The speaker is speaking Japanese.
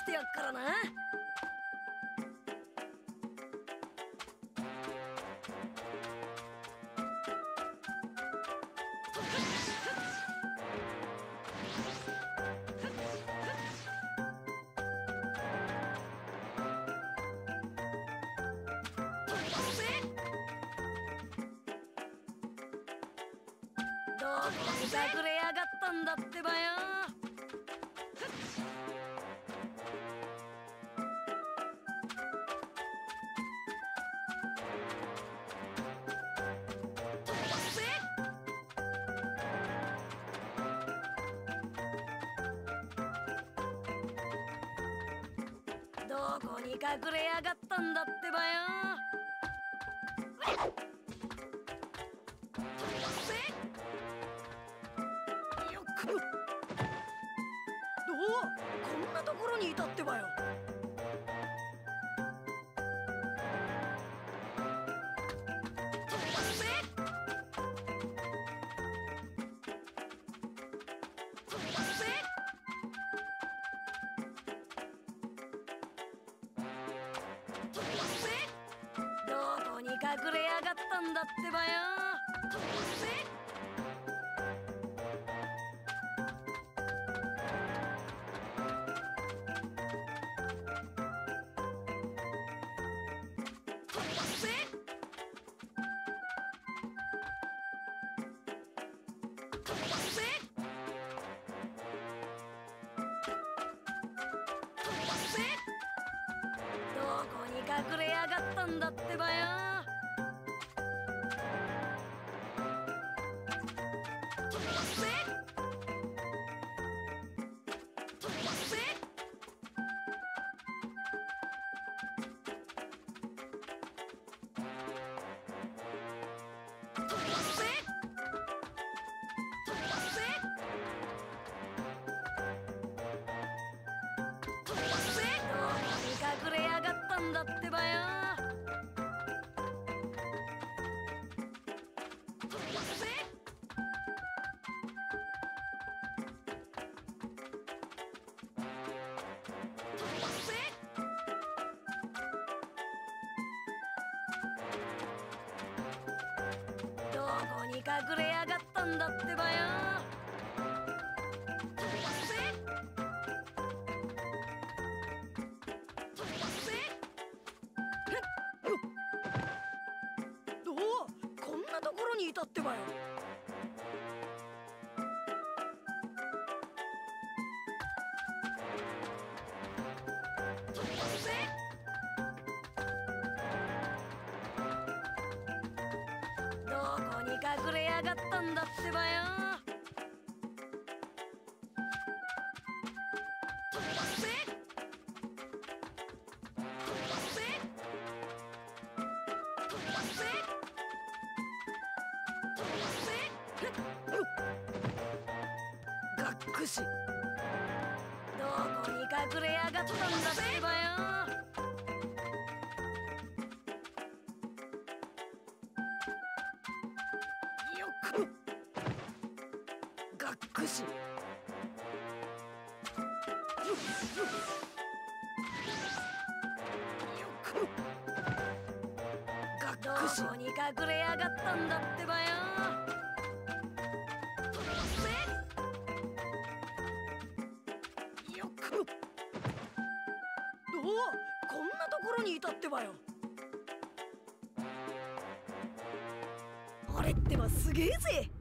ってやっからな。どこに隠れやがったんだってばよ。どこに隠れやがったんだってばよ。よっく。こんなところにいたってばよ。どこに隠れやがったんだってばよ。どこに隠れやがったんだってばよ。隠れやがったんだってばよ。どこに隠れやがったんだってばよ。こんなところにいたってばよ。どこに隠れやがったんだってばよ。がっくし。どこに隠れやがったんだってばよ。よくがっくし。どこに隠れやがったんだってばよ。よく。こんなところにいたってばよ。俺ってばすげえぜ。